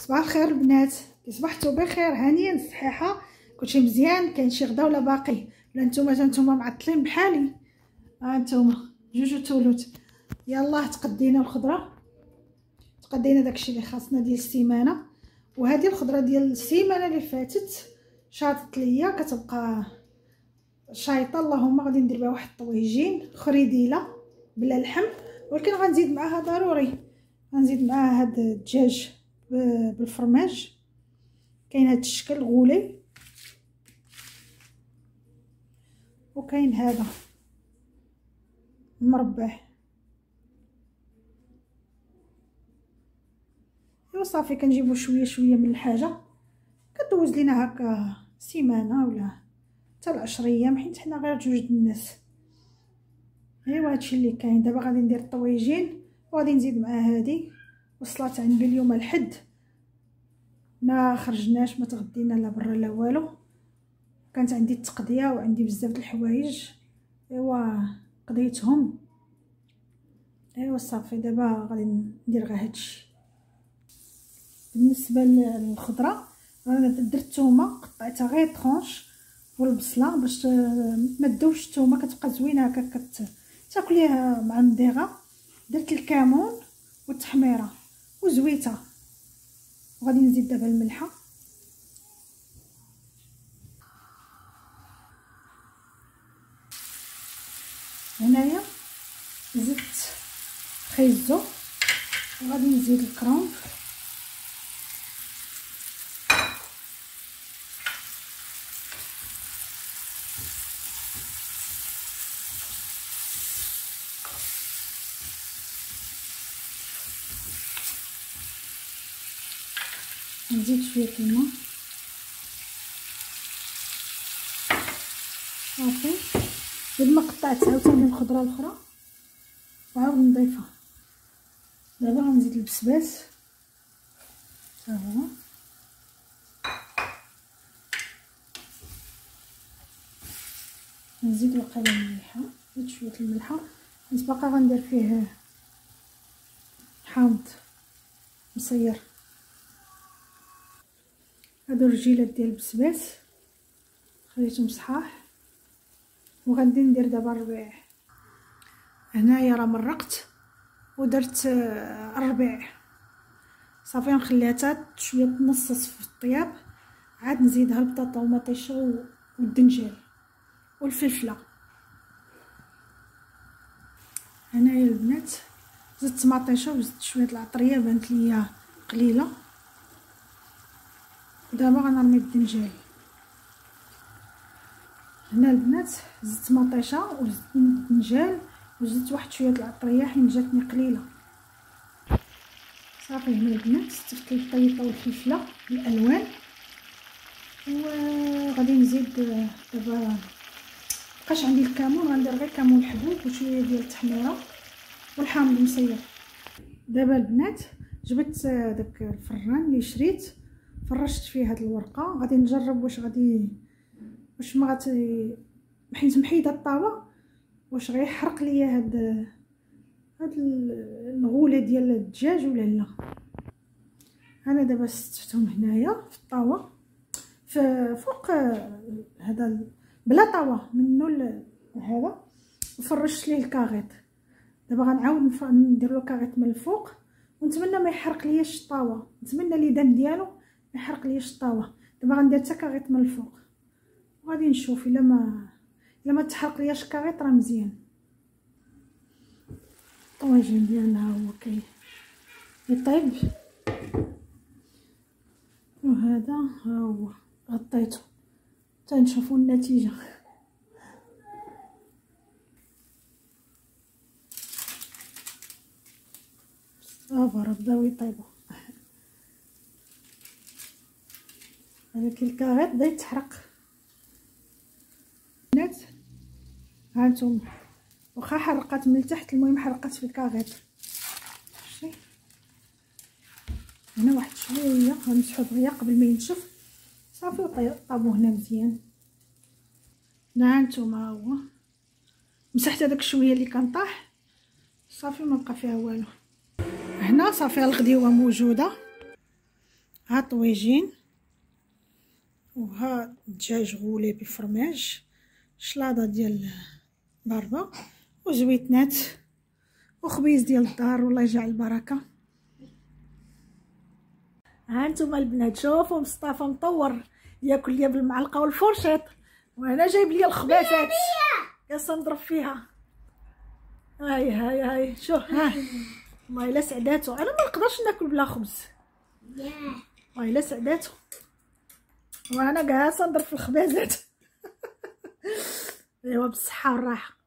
صباح الخير البنات، كي صبحتوا بخير هانيا صحيحه كلشي مزيان. كاين شي غدا ولا باقي؟ ولا نتوما معطلين بحالي؟ نتوما جوج تولوت. يلاه تقدينا الخضره، تقدينا داكشي اللي خاصنا ديال السيمانه. وهذه الخضره ديال السيمانه اللي فاتت شاطت ليا كتبقى شايطه. اللهم غادي ندير بها واحد الطويجين خريديله بلا لحم، ولكن غنزيد معاها ضروري، غنزيد معاها هاد الدجاج بالفرماج. كاين هاد الشكل غولي، وكاين هذا مربع. ايوا صافي كنجيبو شويه شويه من الحاجه، كدوز لينا هكا سيمانه ولا حتى 10 ايام، حيت حنا غير جوج الناس. ايوا هادشي اللي كاين. دابا غادي ندير الطويجين وغادي نزيد مع هادي. وصلات عندي اليوم الحد، ما خرجناش، ما تغدينا لا برا لا والو. كانت عندي التقضيه وعندي بزاف د الحوايج، ايوا قضيتهم. ايوا صافي دابا غادي ندير غير هادشي. بالنسبه للخضره انا درت الثومه قطعتها غير طرونش، والبصله باش ما تذوبش. الثومه كتبقى زوينه هكا تاكليها مع المضيغه. درت الكمون والتحميره وزويته، وغادي نزيد دابا الملحه. هنايا زدت خيزو، وغادي نزيد الكرنب، نزيد شويه الماء. صافي بعد ما قطعت عاوتاني الخضره الاخرى وعاود نضيفها. دابا غنزيد البسباس حتى هو، نزيد وقيله الملحه، زيد شويه الملحه حيت باقا غندير فيه حامض مصير. هادو الرجيلات ديال البسباس خليتهم صحاح، وغادي ندير دابا الربيع. هنايا راه مرقت ودرت الربيع، صافي نخليها حتى شويه تنصص في الطياب، عاد نزيدها البطاطا والمطيشه والدنجال والفلفله. هنايا البنات زدت مطيشه وزدت شويه العطريه بانت ليا قليله. دابا غنرمي الدنجال. هنا البنات زدت مطيشه وزدت الدنجال وزدت واحد شويه العطريه حيت جاتني قليله. صافي هنا البنات زدت البيضه والفلفله الالوان، وغادي نزيد دابا بقاش عندي الكمون، غندير غير كمون حبوب وشويه ديال التحميره والحامض المصير. دابا البنات جبت داك الفران اللي شريت، فرشت فيه هاد الورقه. غادي نجرب واش ما حيت محيده الطاوه واش غيحرق ليا هاد الغوله ديال الدجاج ولا لا. انا دابا استفتهم هنايا في الطاوه فوق هذا بلا طاوه منه هذا، وفرشت ليه الكاغيط. دابا غنعاود ندير له كاغيط من الفوق، ونتمنى ما يحرق لياش الطاوه، نتمنى ليدان ديالو ما يحرق لياش الطاوه. دابا غندير حتى كاغيط من الفوق وغادي نشوف الا ما تحرق لياش الكاغيط راه مزيان. الطواجن ديالنا هو يطيب، وهذا ها هو غطيته حتى نشوفوا النتيجه. صافي بداو يطيبوا. هذاك الكاغيط بدا يتحرق. بنات ها نتوما واخا حرقات من التحت، المهم حرقات في الكاغيط. شتي هنا واحد شويه غنمسحو دغيا قبل ما ينشف. صافي طابو هنا مزيان. ها نتوما هو مسحت هذاك شويه اللي كان طاح، صافي ما بقى فيها والو. هنا صافي الغديوه موجوده، ها طويجين، وها دجاج غولي بالفرماج، شلاضه ديال باربا، وزويتنات، وخبيز ديال الدار. والله يجعل البركه. ها نتوما البنات شوفوا مصطفى مطور ياكل ليا بالمعلقه والفرشيط، وانا جايب ليا الخبازات كاس نضرب فيها. هاي شوف. ها والله الا سعداتو، انا ما نقدرش ناكل بلا خبز، والله الا سعداتو، وانا جالسه نضرب في الخبازات. ايوا بالصحه والراحه.